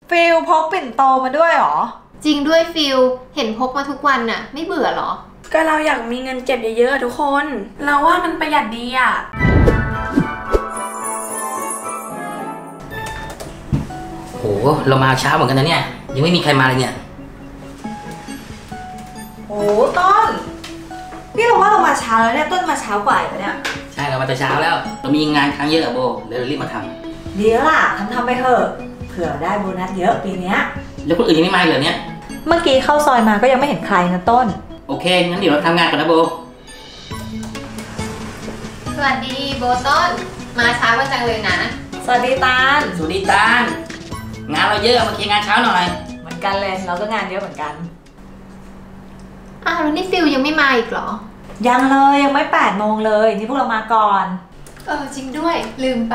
ฟิลพกปิ่นโตมาด้วยเหรอจริงด้วยฟิลเห็นพกมาทุกวันน่ะไม่เบื่อหรอก็เราอยากมีเงินเก็บเยอะๆทุกคนเราว่ามันประหยัดดีอ่ะโหเรามาช้าเหมือนกันนะเนี่ยยังไม่มีใครมาเลยเนี่ยโอ้ต้นนี่เราว่าเรามาเช้าแล้วเนี่ยต้นมาเช้ากว่าเนี่ยใช่เรามาแต่เช้าแล้วเรามีงานค้างเยอะอะโบเลยรีบมาทำดีแล้วล่ะทำไปเถอะเผื่อได้โบนัสเยอะปีนี้แล้วคนอื่นยังไม่มาเลยเนี่ยเมื่อกี้เข้าซอยมาก็ยังไม่เห็นใครนะต้นโอเคงั้นเดี๋ยวเราทำงานก่อนนะโบสวัสดีโบต้นมาช้าวันจังเลยนะสวัสดีตาลสวัสดีตาลงานเราเยอะมาเคลียร์งานเช้าหน่อยเหมือนกันเลยเราก็งานเยอะเหมือนกันแล้วนี่ฟิลยังไม่มาอีกเหรอยังเลยยังไม่8 โมงเลยนี่พวกเรามาก่อนจริงด้วยลืมไป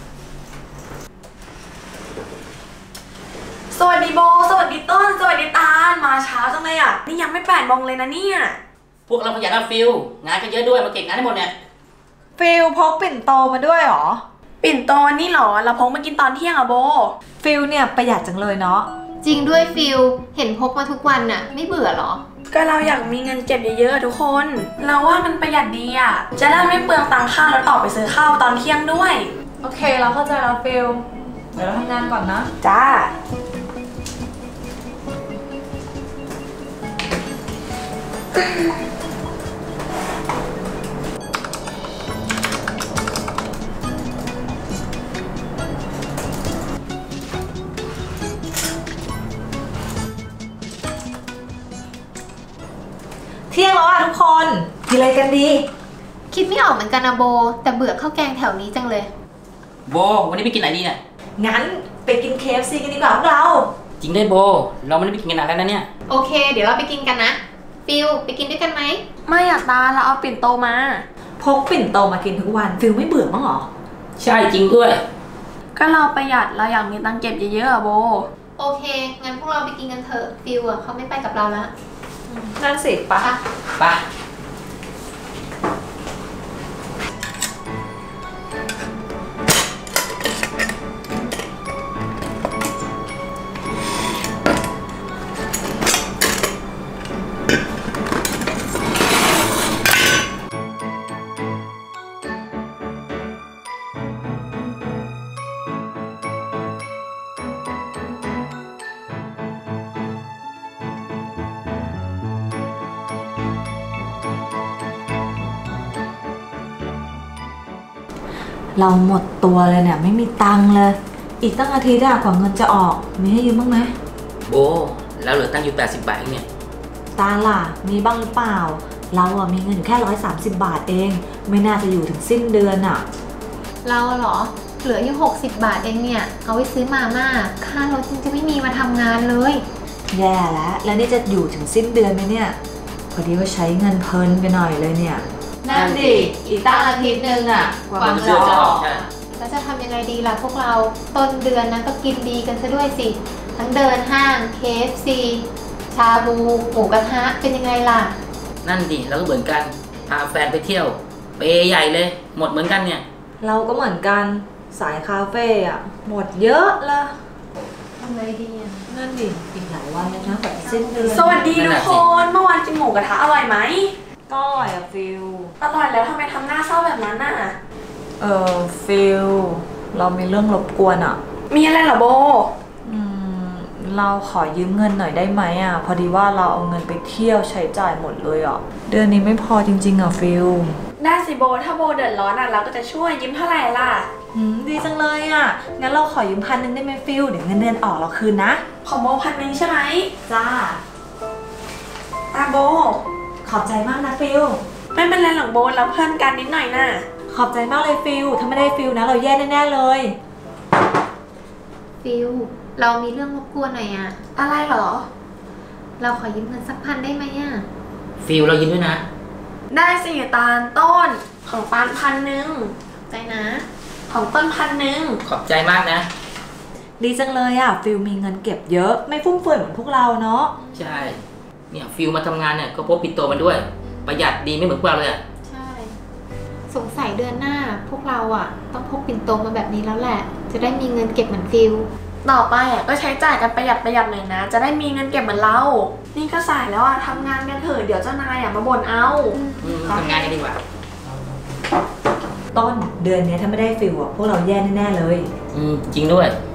สวัสดีโบสวัสดีต้นสวัสดีตาลมาเช้าจังเลยอ่ะนี่ยังไม่8 โมงเลยนะเนี่ยพวกเราขยันนะฟิลงานก็เยอะด้วยมาเก็บงานให้หมดเนี่ยฟิลพกปิ่นโตมาด้วยเหรอปิ่นโตนี่หรอเราพกมากินตอนเที่ยงอะโบฟิลเนี่ยประหยัดจังเลยเนาะจริงด้วยฟิลเห็นพกมาทุกวันน่ะไม่เบื่อหรอก็เราอยากมีเงินเก็บเยอะๆทุกคนเราว่ามันประหยัดดีอ่ะจะได้ไม่เปลืองตังค่าแล้วต่อไปซื้อข้าวตอนเที่ยงด้วยโอเคเราเข้าใจแล้วฟิลเดี๋ยวเราทำงานก่อนนะจ้าเที่ยงแล้วอ่ะทุกคนกินอะไรกันดีคิดไม่ออกเหมือนกันนะโบแต่เบื่อข้าวแกงแถวนี้จังเลยโบวันนี้ไปกินไหนดีเนี่ยงั้นไปกิน KFC กันดีกว่าพวกเราจริงได้โบเราไม่ได้ไปกินกันนานแล้วนะเนี่ยโอเคเดี๋ยวเราไปกินกันนะฟิลไปกินด้วยกันไหมไม่อยากตาเราเอาปิ่นโตมาพกปิ่นโตมากินทุกวันฟิลไม่เบื่อมั้งหรอใช่จริงด้วยก็เราประหยัดเราอยากมีตังเก็บเยอะๆอะโบโอเคงั้นพวกเราไปกินกันเถอะฟิลเขาไม่ไปกับเราละนั่นสิปะปะเราหมดตัวเลยเนี่ยไม่มีตังค์เลยอีกตั้งอาทิตย์กว่าเงินจะออกมีให้ยืมบ้างไหมโบแล้วเหลือตั้งอยู่80 บาทเนี่ยตาล่ะมีบ้างหรือเปล่าเราอะมีเงินอยู่แค่130 บาทเองไม่น่าจะอยู่ถึงสิ้นเดือนอะเราเหรอเหลืออยู่60 บาทเองเนี่ยเอาไว้ซื้อมาม่าค่ารถจะไม่มีมาทำงานเลยแย่แล้วนี่จะอยู่ถึงสิ้นเดือนไหมเนี่ยพอดีว่าใช้เงินเพลินไปหน่อยเลยเนี่ยนั่นดิอีกตั้งอาทิตย์นึงอะกว่ามันจะออกแล้วจะทำยังไงดีล่ะพวกเราต้นเดือนนั้นก็กินดีกันซะด้วยสิทั้งเดินห้าง KFC ชาบูหมูกระทะเป็นยังไงล่ะนั่นดิเราก็เหมือนกันพาแฟนไปเที่ยวเปย์ใหญ่เลยหมดเหมือนกันเนี่ยเราก็เหมือนกันสายคาเฟ่อะหมดเยอะละทำไงดีนั่นดิอีกหลายวันเลยนะแบบสิ้นเดือนสวัสดีทุกคนเมื่อวานกินหมูกระทะอร่อยไหมก็อร่อยอะฟิลอร่อยแล้วทำไมทำหน้าเศร้าแบบนั้นน่ะฟิลเรามีเรื่องรบกวนอะมีอะไรเหรอโบเราขอยืมเงินหน่อยได้ไหมอะพอดีว่าเราเอาเงินไปเที่ยวใช้จ่ายหมดเลยอะเดือนนี้ไม่พอจริงๆอะฟิลได้สิโบถ้าโบเดือดร้อนอะเราก็จะช่วยยืมเท่าไหร่ล่ะดีจังเลยอะงั้นเราขอยืม1,000ได้ไหมฟิลเดี๋ยวเงินเดือนออกเราคืนนะของโบ1,000ใช่ไหมจ้าโบขอบใจมากนะฟิลไม่เป็นไรหรอกโบเราเพื่อนกันนิดหน่อยน่ะขอบใจมากเลยฟิลถ้าไม่ได้ฟิลนะเราแย่แน่ๆเลยฟิลเรามีเรื่องรบกวนหน่อยอะอะไรเหรอเราขอยืมเงินสัก1,000ได้ไหมอะฟิลเรายืมด้วยนะได้สิตาลต้นของปาน1,000 ใจนะของต้น1,000 ขอบใจมากนะดีจังเลยอะฟิลมีเงินเก็บเยอะไม่ฟุ่มเฟือยเหมือนพวกเราเนาะใช่เนี่ยฟิลมาทำงานเนี่ยก็พกปิ่นโตมาด้วยประหยัดดีไม่เหมือนพวกเราเลยอะใช่สงสัยเดือนหน้าพวกเราอะต้องพกปิ่นโตมาแบบนี้แล้วแหละจะได้มีเงินเก็บเหมือนฟิลต่อไปก็ใช้จ่ายกันประหยัดหน่อยนะ จะได้มีเงินเก็บเหมือนเรา นี่ก็สายแล้วทำงานกันเถอะเดี๋ยวเจ้านายมาบ่นเอาทำงานกันดีกว่าต้นเดือนนี้ถ้าไม่ได้ฟิลพวกเราแย่แน่ๆเลยจริงด้วย